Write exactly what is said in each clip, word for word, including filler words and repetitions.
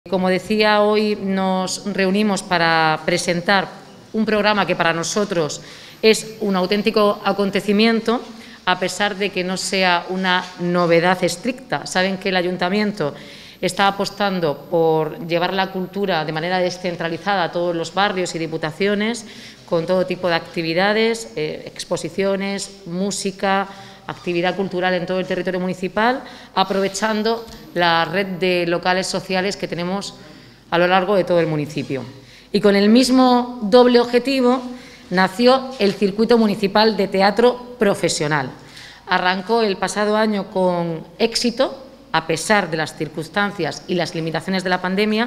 Como decía, hoy nos reunimos para presentar un programa que para nosotros es un auténtico acontecimiento, a pesar de que no sea una novedad estricta. Saben que el Ayuntamiento está apostando por llevar la cultura de manera descentralizada a todos los barrios y diputaciones, con todo tipo de actividades, eh, exposiciones, música, actividad cultural en todo el territorio municipal, aprovechando la red de locales sociales que tenemos a lo largo de todo el municipio. Y con el mismo doble objetivo nació el Circuito Municipal de Teatro Profesional. Arrancó el pasado año con éxito, a pesar de las circunstancias y las limitaciones de la pandemia,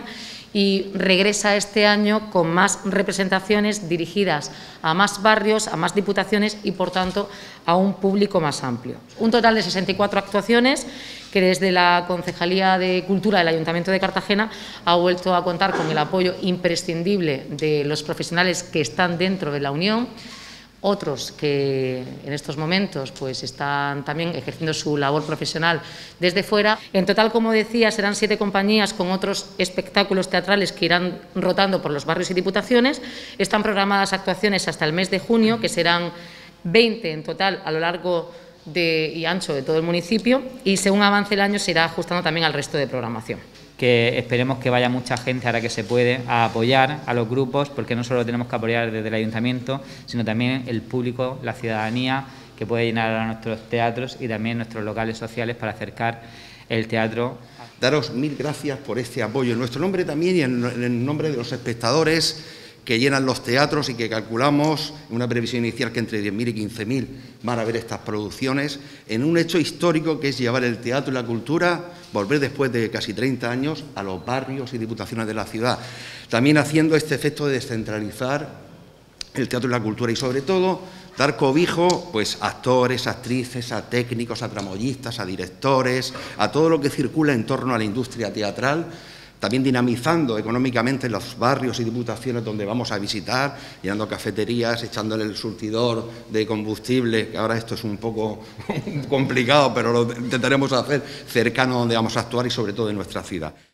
y regresa este año con más representaciones dirigidas a más barrios, a más diputaciones y, por tanto, a un público más amplio. Un total de sesenta y cuatro actuaciones que desde la Concejalía de Cultura del Ayuntamiento de Cartagena ha vuelto a contar con el apoyo imprescindible de los profesionales que están dentro de la Unión, otros que en estos momentos pues, están también ejerciendo su labor profesional desde fuera. En total, como decía, serán siete compañías con otros espectáculos teatrales que irán rotando por los barrios y diputaciones. Están programadas actuaciones hasta el mes de junio, que serán veinte en total a lo largo de, y ancho de todo el municipio, y según avance el año se irá ajustando también al resto de programación. Que esperemos que vaya mucha gente, ahora que se puede, a apoyar a los grupos, porque no solo tenemos que apoyar desde el Ayuntamiento, sino también el público, la ciudadanía, que puede llenar a nuestros teatros y también nuestros locales sociales para acercar el teatro. Daros mil gracias por este apoyo, en nuestro nombre también y en el nombre de los espectadores que llenan los teatros y que calculamos en una previsión inicial que entre diez mil y quince mil van a ver estas producciones, en un hecho histórico que es llevar el teatro y la cultura, volver después de casi treinta años a los barrios y diputaciones de la ciudad, también haciendo este efecto de descentralizar el teatro y la cultura y, sobre todo, dar cobijo pues, a actores, actrices, a técnicos, a tramoyistas, a directores, a todo lo que circula en torno a la industria teatral, también dinamizando económicamente los barrios y diputaciones donde vamos a visitar, llenando cafeterías, echándole el surtidor de combustible, que ahora esto es un poco complicado, pero lo intentaremos hacer cercano donde vamos a actuar y sobre todo en nuestra ciudad.